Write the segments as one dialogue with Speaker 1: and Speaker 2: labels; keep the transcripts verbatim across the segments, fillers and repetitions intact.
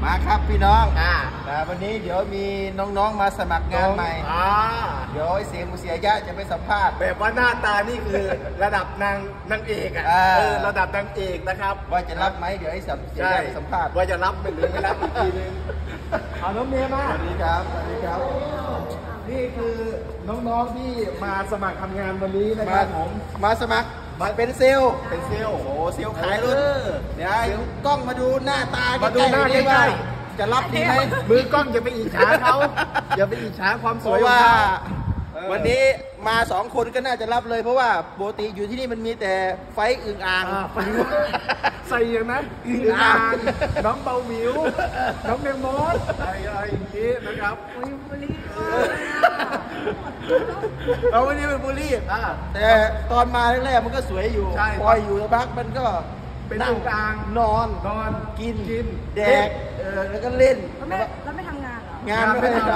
Speaker 1: มาครับพี่น้อง
Speaker 2: อ่า
Speaker 1: นะวันนี้เดี๋ยวมีน้องๆมาสมัครงานใหม่
Speaker 2: อ่า
Speaker 1: เดี๋ยวไอ้เสียงมุเสียยะจะไปสัมภาษณ์
Speaker 2: แบบว่าหน้าตานี่คือระดับนางนางเอกอ่ะ
Speaker 1: อ่า
Speaker 2: เออระดับนางเอกนะครับ
Speaker 1: ว่าจะรับไหมเดี๋ยวไอ้เสียงเสีย
Speaker 2: ใช่
Speaker 1: ยะไปสัมภาษณ์
Speaker 2: ว่าจะรับหรือไม่รับอีกทีนึงเอาน้องเมย์มา
Speaker 1: สวัสดีครับสวัสดีครับ
Speaker 2: นี่คือน้องๆที่มาสมัครทำงานวันนี้นะค
Speaker 1: มา
Speaker 2: รับผม
Speaker 1: มาสมัครมาเป็นเซลล์
Speaker 2: เป็นเซลล์
Speaker 1: โอ้เซลล์ขายรถ
Speaker 2: เออ
Speaker 1: เดี๋ยวให้กล้องมาดูหน้าตา
Speaker 2: มาดูหน้า
Speaker 1: ใกล้ๆ
Speaker 2: ใกล้
Speaker 1: ว่า
Speaker 2: ๆ
Speaker 1: จะรับดีไหม
Speaker 2: มือกล้องอย่าไปอิจฉาเขาอย่าไปอิจฉาความ
Speaker 1: เพ
Speaker 2: สวย
Speaker 1: ราะ
Speaker 2: ของ
Speaker 1: ว่า
Speaker 2: เขา
Speaker 1: วันนี้มาสองคนก็น่าจะรับเลย เพราะว่าปกติอยู่ที่นี่มันมีแต่ไฟอึ่งอ่าง
Speaker 2: อ่าใส่อย่างนั้น
Speaker 1: อึ่
Speaker 2: อึ่
Speaker 1: ง
Speaker 2: ง
Speaker 1: อ่า
Speaker 2: อ่าง งน้องเบาหมิว น้องแมงมดอะไรอะไรอย่างนี้นะครับ
Speaker 1: เอาวันนี้เป็นบุรี
Speaker 2: อ่า
Speaker 1: แต่ตอนมาแรกๆมันก็สวยอยู่
Speaker 2: ใช่
Speaker 1: พออยู่สักพักมันก็
Speaker 2: เป็น
Speaker 1: นั่ง
Speaker 2: อึ่งอ่าง
Speaker 1: นอน
Speaker 2: นอน
Speaker 1: กิน
Speaker 2: กิน
Speaker 1: แดกเออแล้วก็เล่น
Speaker 3: แล้วไม่แล้วไม่ทำงานเหรอ
Speaker 1: งานไม่ได้ท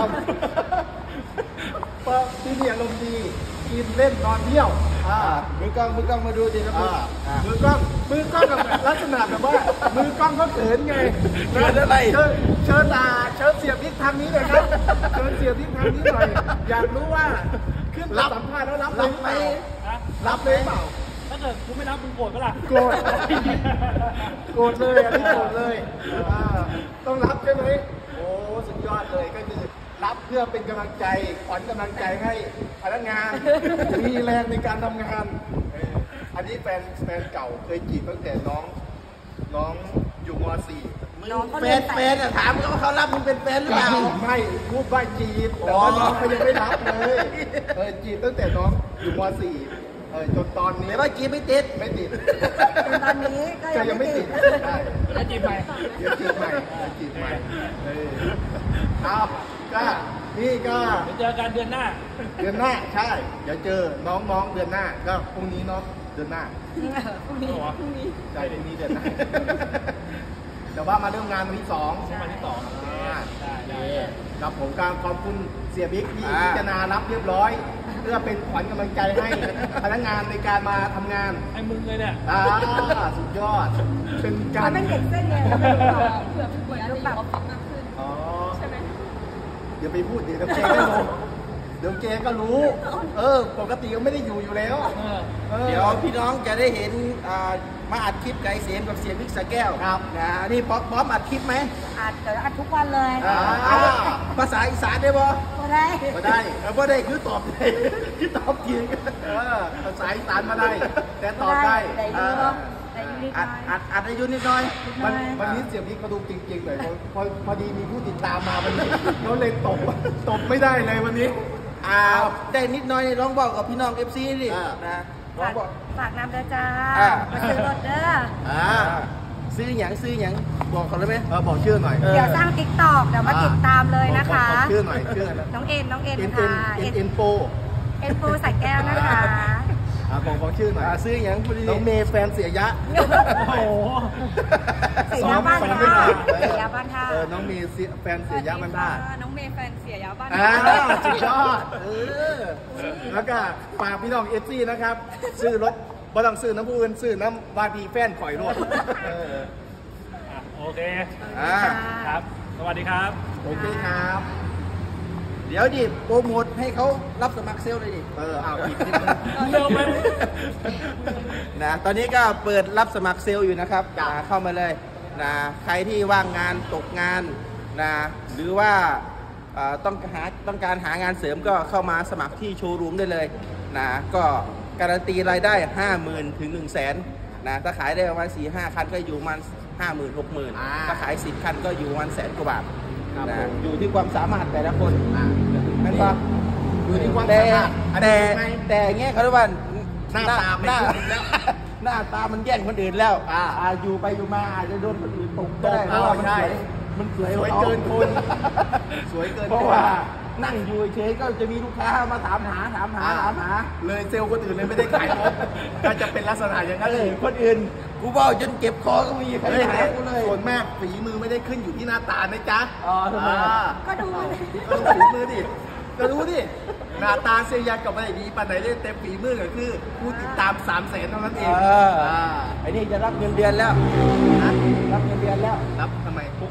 Speaker 2: เพราะที่นี่อารมณ์ดีกินเล่นนอนเที่ยวอ่า
Speaker 1: ำมือกล้องมือกล้องมาดูดิครับ
Speaker 2: อ่า
Speaker 1: อ่า
Speaker 2: มือกล้องมือกล้องแบบลักษณะแบบว่า มือกล้องเขาเขินไง
Speaker 1: เขินอะไร
Speaker 2: เชิญเชิญตาเชิญเสียบพริกทางนี้หน่อยครับเชิญเสียบพริกทางนี้หน่อยอยากรู้ว่าขึ้นรับสัมภาษณ์แล้วรับเลยไหมรับเลยเปล่า
Speaker 4: ถ้าเกิดกูไม่รับมึงโกรธก็ล่ะ
Speaker 2: โกรธโกรธเลยอันนี้โกรธเลยอ่าต้องรับใช่ไหมโอ้สุดยอดเลยก็คือรับเพื่อเป็นกำลังใจขวัญกำลังใจให้พนักงานมีแรงในการทำงานเอออันนี้แฟนแฟนเก่าเคยจีบตั้งแต่น้องน้องอยู่ม .สี่
Speaker 3: น้องเขา
Speaker 1: แฟ
Speaker 3: เรีย
Speaker 1: น
Speaker 3: น
Speaker 1: แฟนอะถามเขาว่าเขารับมึงเป็นแฟนหรือเปล่า
Speaker 2: ไม่พูดว่าจีบแต่ว่าน้องเขายังไม่รับเลยเออจีบตั้งแต่น้องอยู่ม .สี่เออจนตอนนี้
Speaker 1: แต่ว่ากีไม่ติด
Speaker 2: ไม่ติด
Speaker 3: จนตอนนี้ก็
Speaker 2: ก็
Speaker 3: ยั
Speaker 2: ยัง ง
Speaker 3: ไม่
Speaker 2: ไม่
Speaker 3: ติ
Speaker 2: ติ
Speaker 3: ด
Speaker 2: ดใช่
Speaker 4: แล้วจีบใหม่
Speaker 2: เดี๋ยวจีบใหม่เดี๋ยวจีบใหม่เออเอาก็นี่ก็
Speaker 4: เดี๋ยวเจอกันเดือนหน้า
Speaker 2: เดือนหน้าใช่ เดี๋ยวเจอน้องๆเดือนหน้า ก็พรุ่งนี้เนาะเดือนหน้า
Speaker 3: พรุ่งนี้พรุ่งนี้
Speaker 2: ใช่พรุ่งนี้เดือนหน้าแต่ว่ามาเริ่มงานวันที่สอง
Speaker 4: วันที่สอง
Speaker 2: อ่า
Speaker 4: ได้ได้
Speaker 2: กับผมการขอบคุณเสียบิ๊กที่
Speaker 1: อ่า
Speaker 2: พิจารณารับเรียบร้อย เพื่อเป็นขวัญกำลังใจให้พนักงานในการมาทำงาน
Speaker 4: ไอ้มึงเลยเนี่ย
Speaker 2: อ่าสุดยอด เป็นกา
Speaker 3: เขา
Speaker 2: ร
Speaker 3: เป็นเด็กเส้นไงเผื่อเผื่อดูแบบ
Speaker 2: อ๋อ
Speaker 3: ใช่ไหม
Speaker 2: เดี๋ยวไปพูดเดี๋ยวเจ๊ก็รู้เดี๋ยวเจ๊ก็รู้ เออ ปกติก็ไม่ได้อยู่อยู่แล้ว
Speaker 4: เออ
Speaker 2: ออ
Speaker 1: เดี๋ยวพี่น้องจะได้เห็นอ่ามาอัดคลิปไก่เสียงกับเสียงวิกสะแก้ว
Speaker 2: ครับ
Speaker 1: นะนี่ป๊อปป๊อปอัดคลิปไหม
Speaker 3: อัดเดี๋ยวอัดทุกวันเลย
Speaker 1: อ่าภาษาอีสานได้บ่
Speaker 3: ก็ได้
Speaker 2: มาได้
Speaker 1: เออบ่ได้คือตอบได้คือตอบจริง
Speaker 2: เออภาษาอีสานมาได้ แต่ตอบได้
Speaker 3: แต่
Speaker 2: เอ
Speaker 3: ยู
Speaker 2: อ
Speaker 3: แต่ยูนิค
Speaker 1: อัดอัดอัดอายุนิดหน่อย
Speaker 2: วันวันนี้เสียบิ๊กเขาดูจริงๆเลยพอพอพอดีมีผู้ติดตามมาวันนี้เขาเลยตบตบไม่ได้เลยวันนี้
Speaker 1: อ่าได้นิดหน่อยลองบอกกับพี่น้อง เอฟ ซี ดิ
Speaker 2: อ่า
Speaker 1: นะลอง
Speaker 3: ฝาก
Speaker 1: บอก
Speaker 3: ฝากน้ำเด้อจ้า
Speaker 1: อ่า
Speaker 3: มาซื้อรถเด้อ
Speaker 2: อ่า
Speaker 1: ซื้อหยังซื้อหยังบอกเขาเลยไหม
Speaker 2: เออบอกชื่อหน่อย
Speaker 1: เออ
Speaker 3: เดี๋ยวสร้างติ๊กต็อกเดี๋ยวมาติดตามเลยนะคะ
Speaker 2: บอกชื่อหน่อยชื่ออะไรนะ
Speaker 3: น้องเอ็นน้องเอ็น
Speaker 2: เอ็น
Speaker 3: ค่ะ
Speaker 2: เอ็นเอ็นเอ็นโป
Speaker 3: เอ็นปูใส่แก้วนะคะ
Speaker 2: อ่าบอกบอกชื่อหน่อย
Speaker 1: อ่าซื้อหยังพูดดี
Speaker 2: น้องเมย์แฟนเสียยะ
Speaker 4: โอ้โห
Speaker 3: เสียยาบ้านท่าเสียยาบ้านท่า
Speaker 2: เออน้องเมย์เสียแฟนเสียยะมันได้
Speaker 3: น้องเมย์แฟนเสียยาบ้าน
Speaker 2: อ่า
Speaker 3: ท่า
Speaker 2: สุดยอดเออแล้วก็ฝากพี่น้องเอฟซีนะครับ ซื้อรถบ่ต้องซื้อน้ำผู้อื่นซื้อน้ำวาพีแฟนข่อยรถเออ
Speaker 4: อ่ะโอเค
Speaker 1: อ่า
Speaker 4: ครับ สวัสดีครับ
Speaker 2: โอเคครับ
Speaker 1: เดี๋ยวดิโปรโมทให้เขารับสมัครเซลล์เลยดิ
Speaker 2: เออเอาอีกนิดนึง
Speaker 4: เร็วไป
Speaker 1: นะตอนนี้ก็เปิดรับสมัครเซลล์อยู่นะครับ
Speaker 2: จ้ะ
Speaker 1: นะเข้ามาเลยนะใครที่ว่างงานตกงานนะหรือว่าเอ่อต้องหาต้องการหางานเสริมก็เข้ามาสมัครที่โชว์รูมได้เลยนะก็การันตีรายได้ ห้าหมื่น ถึง หนึ่งแสน นะถ้าขายได้ประมาณ สี่ห้า คันก็อยู่ประมาณ ห้าหมื่น หกหมื่น
Speaker 2: อ่า
Speaker 1: ถ้าขาย สิบ คันก็อยู่ประมาณแสนกว่าบาท
Speaker 2: ครับ
Speaker 1: นะ
Speaker 2: ผม
Speaker 1: อยู่ที่ความสามารถแต่ละคน
Speaker 2: อ่ะ
Speaker 1: นั่นก็
Speaker 2: อยู่ที่ความ
Speaker 1: แต่
Speaker 2: สามารถอัน
Speaker 1: แต่
Speaker 2: นี้ไหม
Speaker 1: แต่แง่เขาเรียกว่า
Speaker 2: หน้าตาไม่
Speaker 1: หน้า
Speaker 2: ขึ้นแล้ว
Speaker 1: หน้าตามันแย่งคนอื่นแล้ว
Speaker 2: อ่า
Speaker 1: อ่าอยู่ไปอยู่มาอาจจะโดนคนอื่นตกก็ได้
Speaker 2: ตก
Speaker 1: เพราะว่า
Speaker 2: เอา
Speaker 1: มัน
Speaker 2: ใช่
Speaker 1: สวยมันสวย
Speaker 2: สวย
Speaker 1: ว่า
Speaker 2: เกินคนสวยเกินคน
Speaker 1: เพราะว่านั่งอยู่เฉยๆก็จะมีลูกค้ามาถามหาถามหาถามหา
Speaker 2: เลยเซลล์คนอื่นเลยไม่ได้ขายรถก็จะเป็นลักษณะอย่างนั้น
Speaker 1: เอ
Speaker 2: เล
Speaker 1: อย คนอื่นกูบอกจนเก็บคอก็มีใคร
Speaker 2: เฮ้ย
Speaker 1: หากูเลย
Speaker 2: ส่วนมากฝีมือไม่ได้ขึ้นอยู่ที่หน้าตานะจ๊ะ
Speaker 1: อ๋อทำไม
Speaker 2: อ่า
Speaker 3: ก็ดูเลย
Speaker 2: ก็ดูฝีมือดิก็รู้ดิหน้าตาเซียยากับอะไรดีปานไหนได้เต็มฝีมือก็คือผู้ติดตามสามแสนเท่านั้นเอง
Speaker 1: เออ
Speaker 2: อ่า
Speaker 1: ไอ้นี่จะรับเงินเดือนแล้ว
Speaker 2: นะ
Speaker 1: รับเงินเดือนแล้ว
Speaker 2: รับทำไม
Speaker 1: หก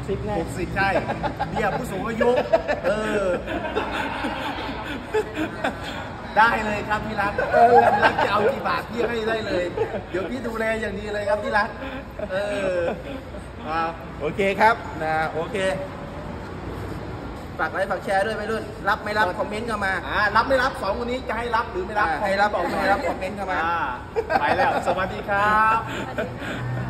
Speaker 1: สิบไง
Speaker 2: หกสิบใช่เบี้ยผู้สูงอายุเออได้เลยครับพี่รักพี่รักจะเอากี่บาทพี่ให้ได้เลย เดี๋ยวพี่ดูแลอย่างดีเลยครับพี่รักเออครับ
Speaker 1: โอเคครับนะโอเคฝากไลค์ฝากแชร์ด้วยไปรุ่นรับไม่รับคอมเมนต์เข้ามา
Speaker 2: อ่ารับไม่รับสองคนนี้จะให้รับหรือไม่รับ
Speaker 1: อ่าให้รับหรือไม่รับคอมเมนต์เข้ามา
Speaker 2: อ่ไปแล้ว สวัสดีครับ
Speaker 3: สวัสดีค่ะ